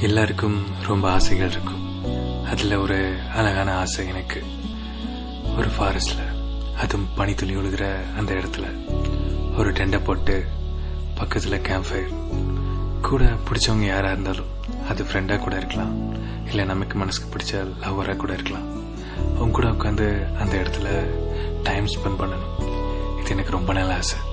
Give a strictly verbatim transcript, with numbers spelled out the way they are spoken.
எல்லாருக்கும் ரொம்ப ஆசைகள் இருக்கும். அதுல ஒரு அழகான ஆசை எனக்கு. ஒரு ஃபாரஸ்ட்ல, அதுவும் பனி துளி விழுகிற அந்த இடத்துல ஒரு டெண்டை போட்டு பக்கத்துல கேம்ப் ஃபயர், கூட பிடிச்சவங்க யாரா இருந்தாலும், அது ஃப்ரெண்டா கூட இருக்கலாம், இல்ல நமக்கு மனசுக்கு பிடிச்ச லவ்வரா கூட இருக்கலாம், அவங்க கூட உட்காந்து அந்த இடத்துல டைம் ஸ்பெண்ட் பண்ணணும். இது எனக்கு ரொம்ப நல்ல ஆசை.